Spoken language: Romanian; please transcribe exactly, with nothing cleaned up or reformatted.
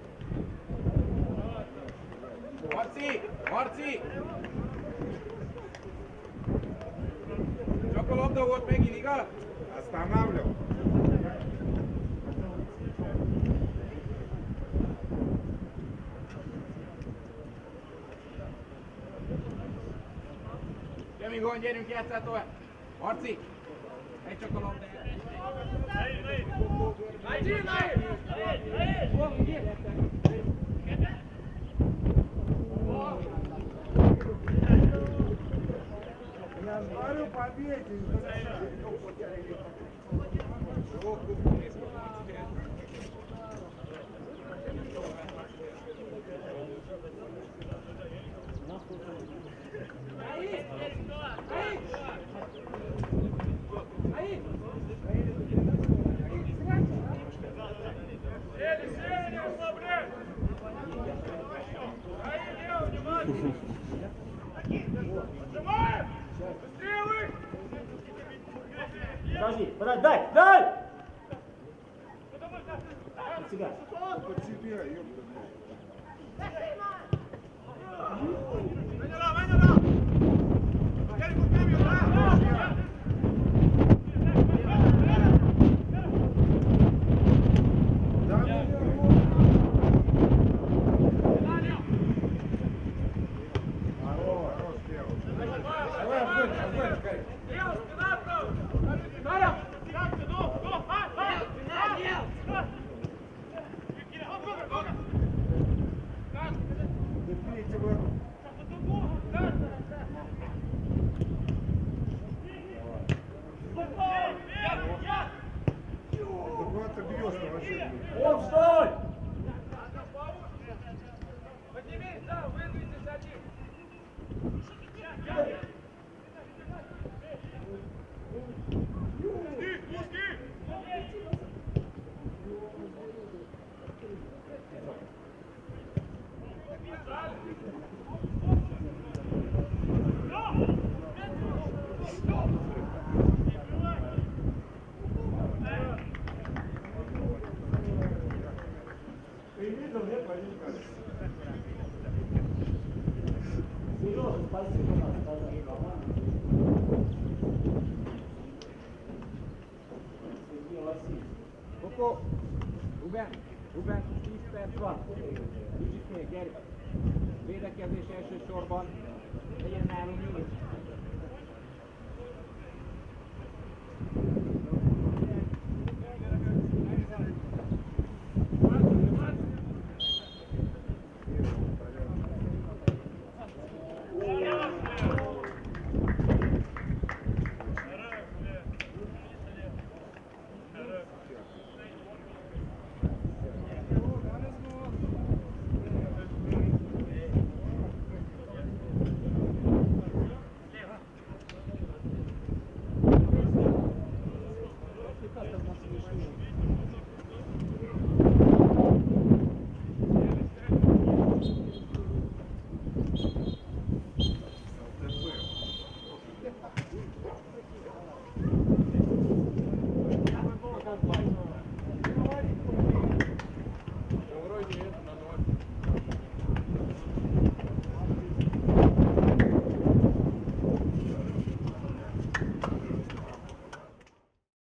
Marci! Marci! Csak a labda volt megint, igaz? Останавливал. Semmi gond, gyerünk, játsszál tovább! Marci! Egy csak a labda! Говорю, побейте. Подожди, подожди, дай, дай! Под себя. Под себя, ёпта. Он, стой! Поднимись, да, выдвиньтесь один! Сережа, спасибо нам сказать. Сергей Васильевич. Koko! Ruben! Ruben, tíz perc van! Kicsit még, gyere! Védekezés elsősorban, legyen nálunk nyugodt!